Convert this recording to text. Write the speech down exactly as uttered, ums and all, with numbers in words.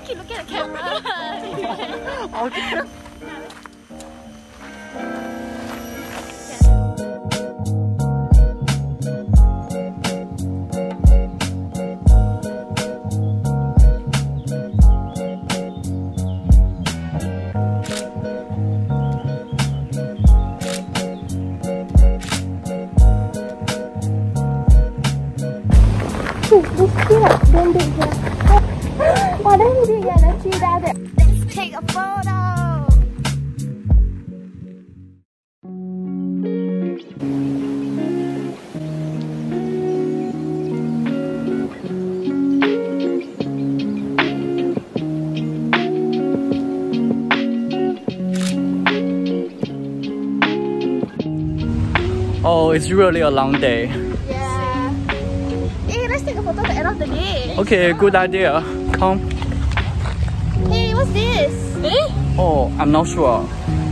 Keep looking at the camera. Okay. Let's take a photo. Oh, it's really a long day. Yeah. Hey, let's take a photo at the end of the day. Okay, good idea. Come. Hey, what's this? Eh? Oh, I'm not sure.